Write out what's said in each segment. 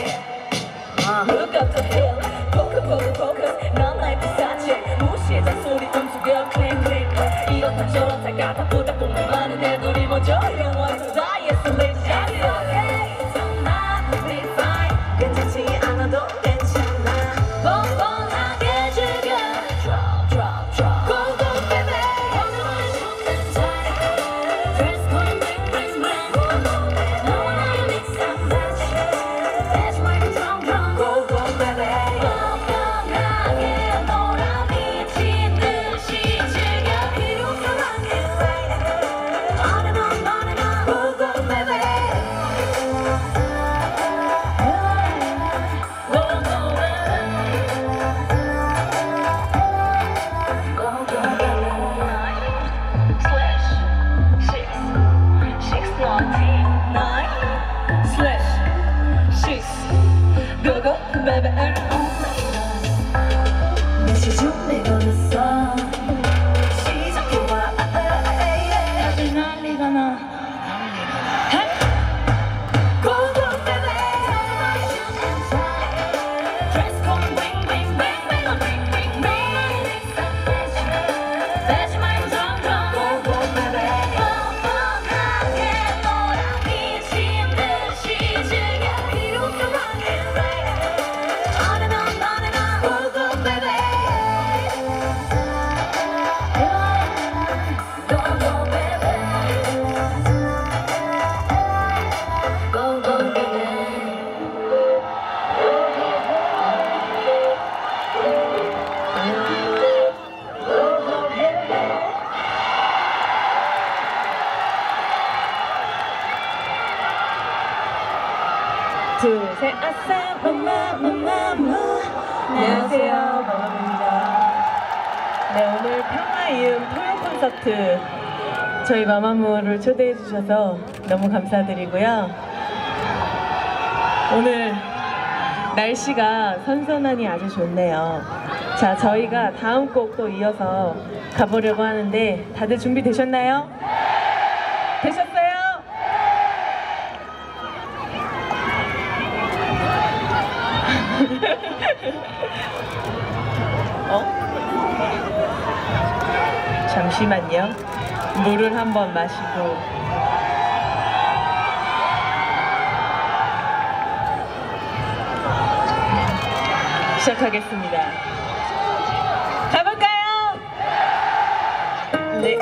Look up the hill, focus, focus, focus. 넌 나의 피사체, 무시해 잔소리 좀 숙여, clean, clean. 이렇다 저렇다 가다보다 꿈이 많은 애들이 먼저 영원히 다이에 설레지 않어. Okay, tonight we fine. 괜찮지 않아도 괜찮아. 뻔뻔하게 즐겨. Drop, drop, drop. Go, go, baby. 오늘만의 좋은 time. Dress code, bring, bring, bring. 너와 나의 mix and match. That's why we drum, drum. Go, go, baby. 뻔뻔하게 놀아 미친 듯이 즐겨. 필요 없어 running right. On and on, on and on. Go, go, baby. Go, go, baby. Go, go, baby. Slash 6 619 slash 6 go, go, baby. 메시지 좀 걸렸어. 시작해봐. 아주 난리가 나. Go, go, baby. Dress code, bring, bring, bring, bring, bring, bring, bring. That's my drum, drum. Go, go, baby. 뻔뻔하게 놀아 미친 듯이 즐겨. 필요 없어 running right. On and on, on and on. Go, go, baby. Go, go, baby. Go, go, baby. 둘, 셋, 아싸, 마마마마마. 안녕하세요, 마마무입니다. 네, 오늘 평화 이음 토요 콘서트 저희 마마무를 초대해 주셔서 너무 감사드리고요. 오늘 날씨가 선선하니 아주 좋네요. 자, 저희가 다음 곡 또 이어서 가보려고 하는데 다들 준비되셨나요? 되셨어요? 잠시만요. 물을 한번 마시고. 시작하겠습니다. 가볼까요? 네.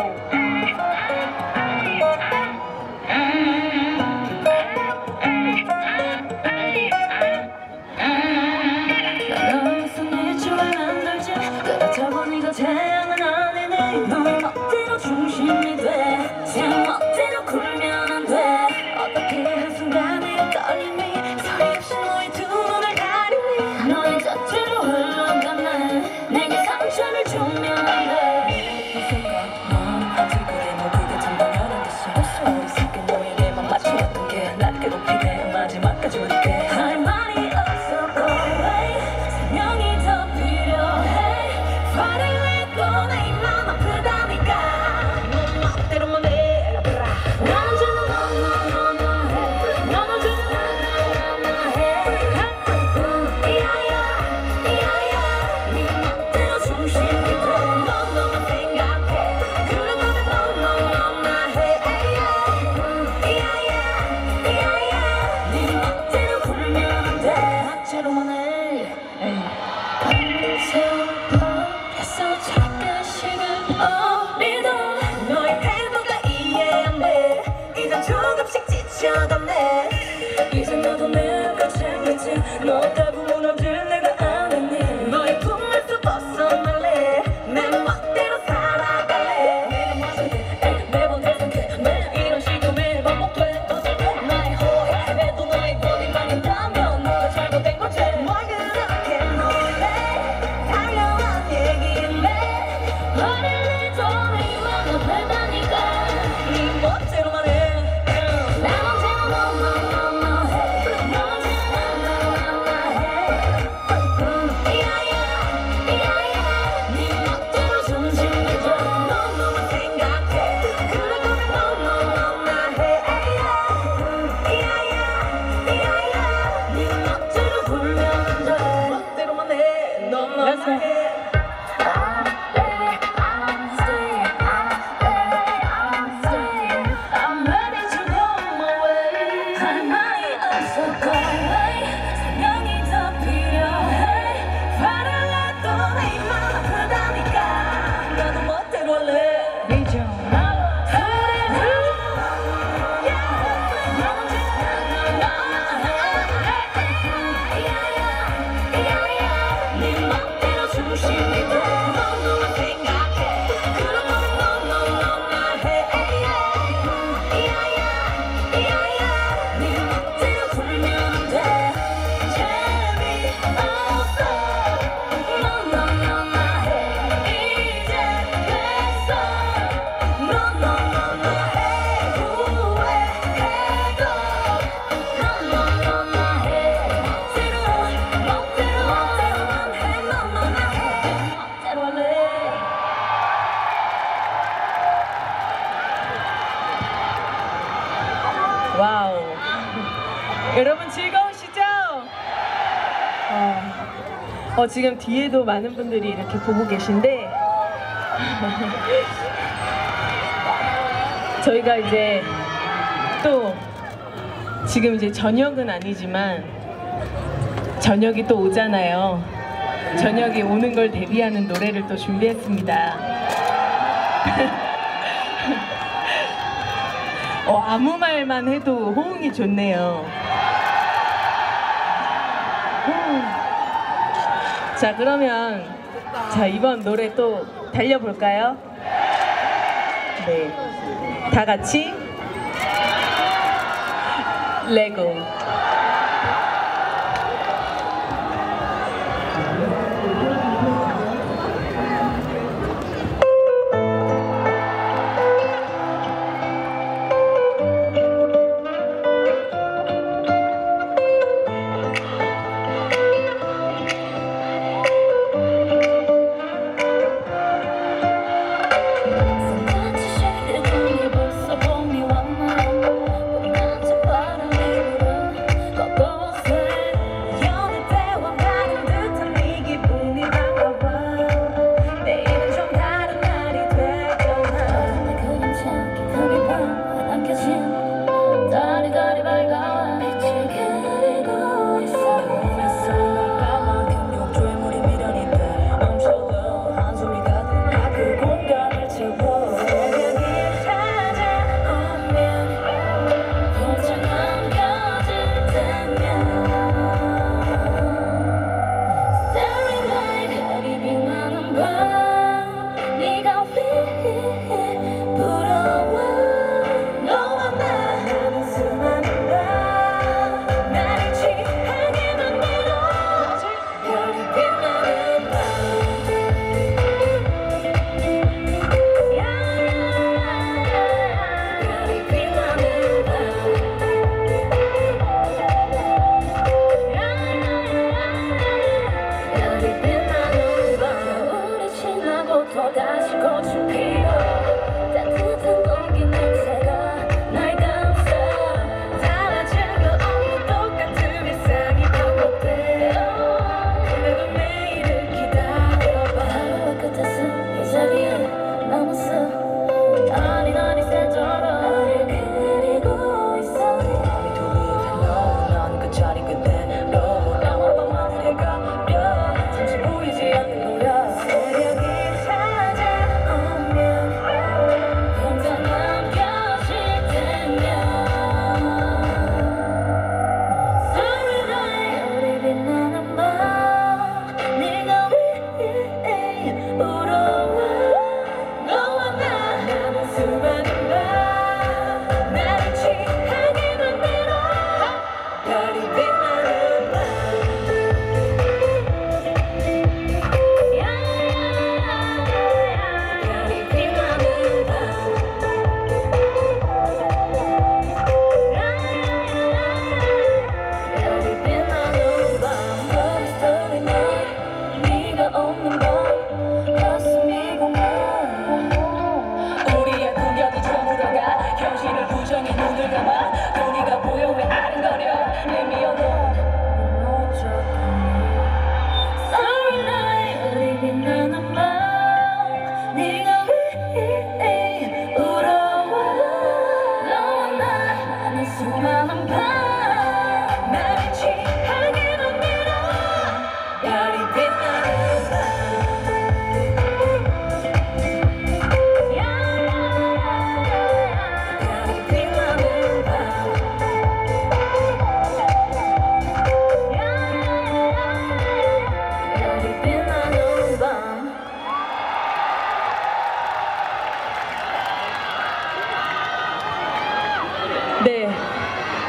너의 손에 좋아한 돌지 그렇다고 네가 태양은 아니네. 너 멋대로 중심이 돼. 제 멋대로 굴면 안 돼. 어떻게 한순간에 떨림이 소리 없이 너의 두 눈을 가리니. 너의 곁으로 흘러가네. 내게 상처를 주면 안 돼. 이 순간 넌 그래 너 그게 참 당연한 듯이 목소리 섞인 너의 내맘 맞추었던 게 날 괴롭히네. 마지막까지 울게 할 말이 없어. Go away. 생명이 더 필요해. 화를 내도 내 맘 아프다니까. 넌 멋대로만 해. 난 언제나 너너너너 해. 넌 언제나 나나나나 해. 이야야 네 멋대로 중심이 돼. 넌 너만 생각해. 그러면 너너너나 해. 이야야 네 멋대로 굴면 안 돼. 멋대로만 해. 세워버렸어 잠깐씩은 어리도. 너의 태도가 이해 안 돼. 이젠 조금씩 지쳐갔네. 이제 너도 내가 챙겼지. 너 때문에 무너질 내가 아니니. 너의 품에서 벗어날래. 내 멋대로 살아갈래. 내가 마실 때 매번 대성해. 매일 이런 식으로 매일 반복돼. 나의 호의에도 너의 권위만 있다면 너가 잘못된 거지. 뭘 그렇게 놀래. 당연한 얘기인데 화를 내도 내 맘 아프다니까. 네 멋대로만 해. 난 언제나 너너너너 해. 넌 언제나 나나나나 멋대로 굴면 안 돼. 멋대로만 해. 너만 해. 와우. 여러분 즐거우시죠? 지금 뒤에도 많은 분들이 이렇게 보고 계신데 저희가 이제 또 지금 이제 저녁은 아니지만 저녁이 또 오잖아요. 저녁이 오는 걸 대비하는 노래를 또 준비했습니다. 아무 말만 해도 호응이 좋네요. 자, 그러면 이번 노래 또 달려볼까요? 네, 다 같이 레고.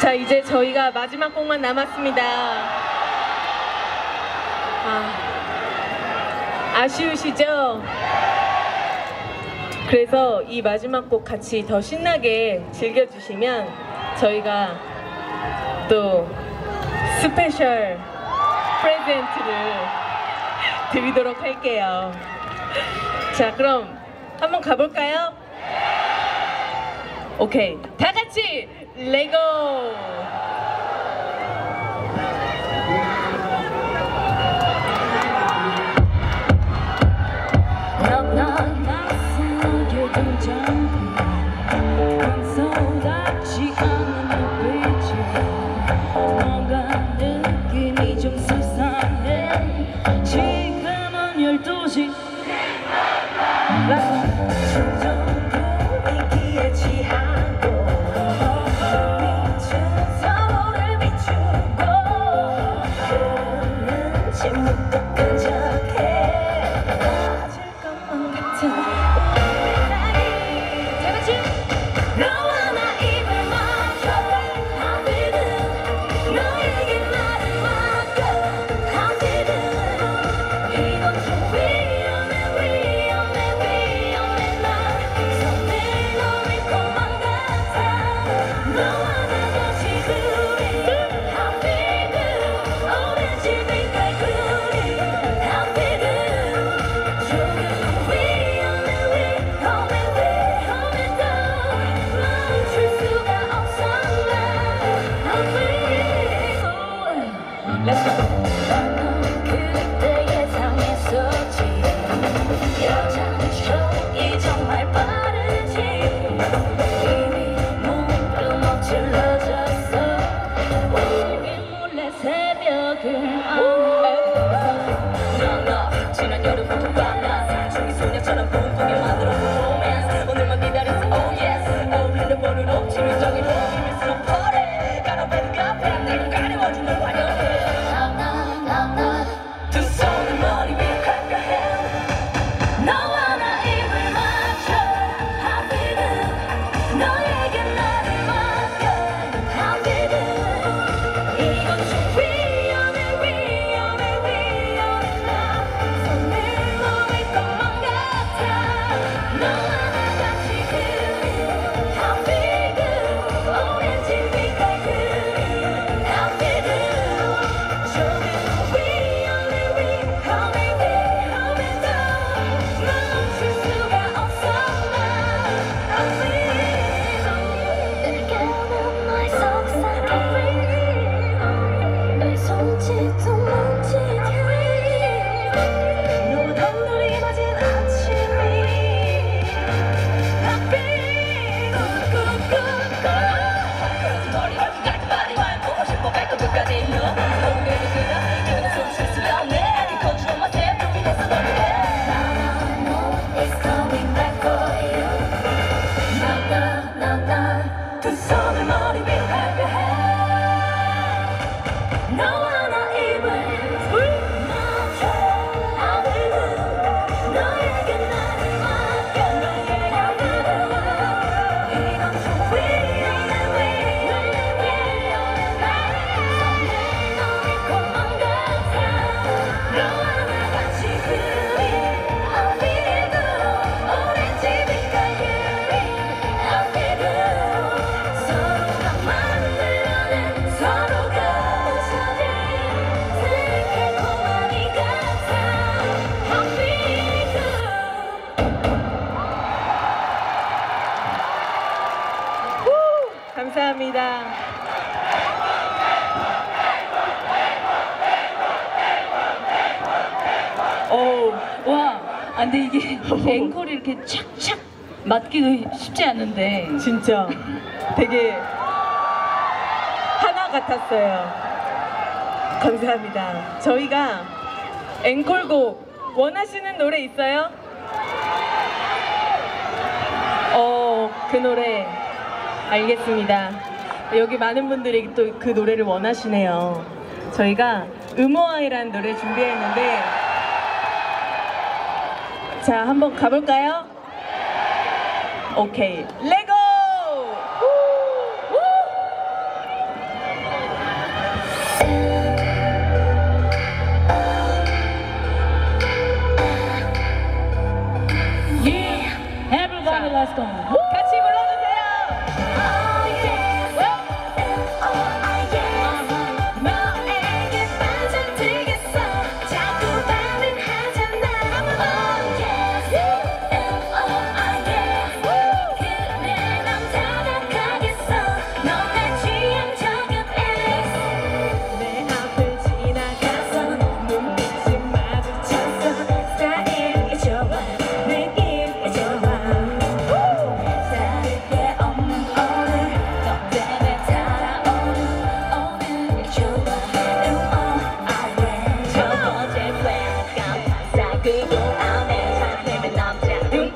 자, 이제 저희가 마지막 곡만 남았습니다. 아쉬우시죠? 그래서 이 마지막 곡 같이 더 신나게 즐겨주시면 저희가 또 스페셜 프레젠트를 드리도록 할게요. 자, 그럼 한번 가볼까요? 오케이, 다 같이 레고! 감사합니다. 와, 근데 이게 앵콜이 이렇게 착착 맞기도 쉽지 않은데 진짜 되게 하나 같았어요. 감사합니다. 저희가 앵콜곡 원하시는 노래 있어요? 그 노래 알겠습니다. 여기 많은 분들이 또 그 노래를 원하시네요. 저희가 음호아이라는 노래 준비했는데 자, 한번 가볼까요? 오케이, 레고! 몬스터. 같이 불러주세요. Oh yes, oh yes. 너에게 빠져들겠어. 자꾸 반응하잖아. Oh yes, oh yes. 그래 난 다가가겠어. 넌 내 취향 저격 ace. 내 앞을 지나가서 눈빛이 마주쳤어. 스타일이 좋아, 느낌이 좋아. 다를 게 없는 오늘 너 때문에 달아오는 오늘이 좋아. 첫 번째 플랜 깜빡 그리고 안에 사랑되는 남자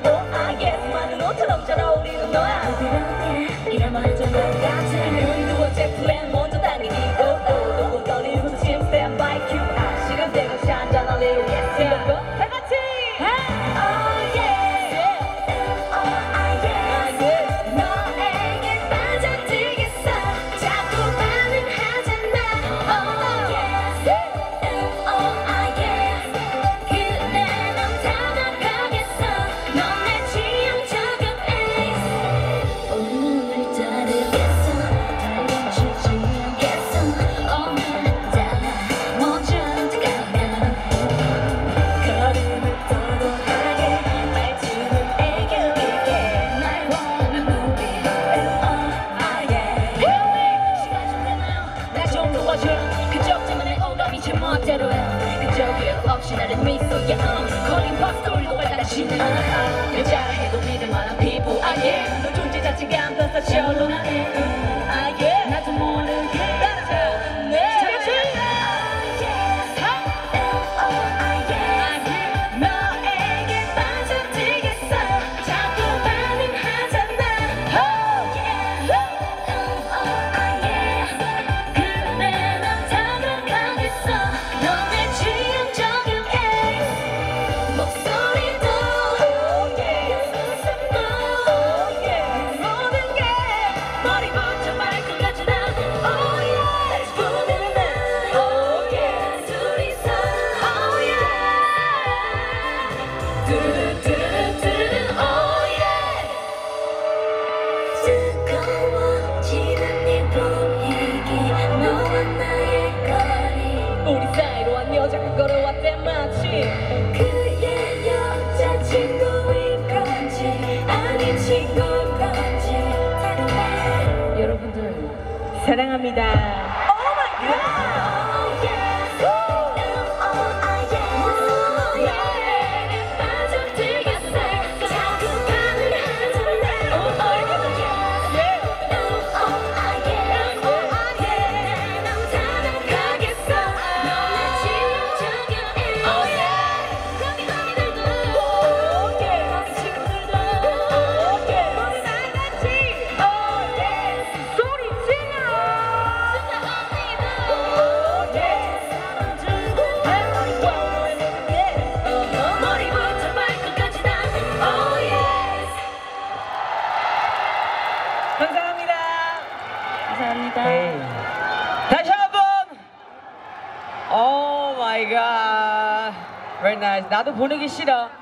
만으로처럼 잘 어울리는 너야. 부드럽게 이런 말 해줄 것 같아. 그리고 두 번째 플랜 먼저 당기기 너무 떨리면서 지금 stand by cue. 시간 되고 샷잔 할래요. Yes, yeah. 다 같이. Oh yeah, oh yeah. 너에게 빠져들겠어. 자꾸 반응하잖아. Oh yes, oh yeah. 그래 난 다가가겠어. 넌 내 취향 저격 ace. 오늘을 따르겠어. 달려주지 않겠어. 오늘 달라 먼저 다가가. 걸음을 도도하게 말투는 애교 있게 날 보는 눈빛. Oh yeah. 시간 좀 되나요? 나 좀 도와줘요. 그쪽 때문에 오감이 제 멋대로 해. 그쪽 기억 없이 나를 미소야. 걸린 박돌로 발달하시는 여자해도 믿을 만한 피부. Ah yeah. 너 존재 자체가 안 펴서 결론하네. Ah yeah. 나도 모르게 따라서 너에게 빠져들겠어. 자꾸 반응하잖아. Oh yeah, 그래 난 다가가겠어. 넌 내 취향 저격 ace. 목소리도 웃음도 모든 게 머리부터 발끝까지 다 Oh yeah, 부르는 날 Oh yeah, 둘이서 Oh yeah. 두두두두두 Oh yeah. 뜨거워지는 네 분위기 너와 나의 거리. 우리 사이로 한 여자가 걸어왔대 마치. 그의 여자친구인 건지 아닌 친구인 건지 다른 여러분들 사랑합니다. Oh yes, 너에게 빠져들겠어. 자꾸 반응하잖아. 그래 난 다가가겠어. 넌 내 취향 저격 ace. 거기 언니들도 거기 친구들도 모두 다 같이 소리 질러. 진짜 언니도 머리부터 발끝까지 다 Oh yes. 감사합니다. 감사합니다. 다시 한번. 오 마이 갓. Very nice. 나도 보내기 싫어.